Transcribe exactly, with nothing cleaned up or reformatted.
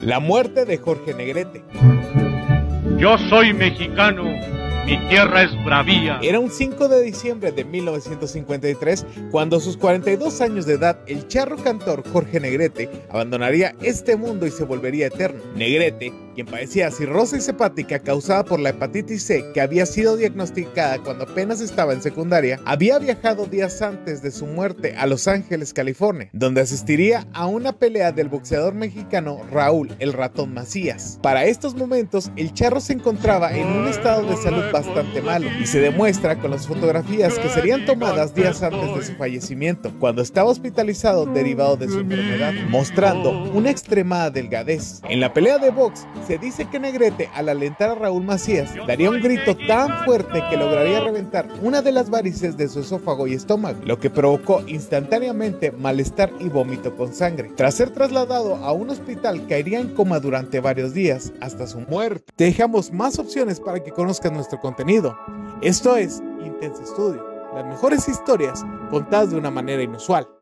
La muerte de Jorge Negrete. Yo soy mexicano, mi tierra es bravía. Era un cinco de diciembre de mil novecientos cincuenta y tres cuando a sus cuarenta y dos años de edad el charro cantor Jorge Negrete abandonaría este mundo y se volvería eterno. Negrete, quien padecía cirrosis hepática causada por la hepatitis C que había sido diagnosticada cuando apenas estaba en secundaria, había viajado días antes de su muerte a Los Ángeles, California, donde asistiría a una pelea del boxeador mexicano Raúl el Ratón Macías. Para estos momentos, el charro se encontraba en un estado de salud bastante malo y se demuestra con las fotografías que serían tomadas días antes de su fallecimiento, cuando estaba hospitalizado derivado de su enfermedad, mostrando una extremada delgadez. En la pelea de box, se dice que Negrete, al alentar a Raúl Macías, daría un grito tan fuerte que lograría reventar una de las varices de su esófago y estómago, lo que provocó instantáneamente malestar y vómito con sangre. Tras ser trasladado a un hospital, caería en coma durante varios días hasta su muerte. Te dejamos más opciones para que conozcas nuestro contenido. Esto es Intense Studio, las mejores historias contadas de una manera inusual.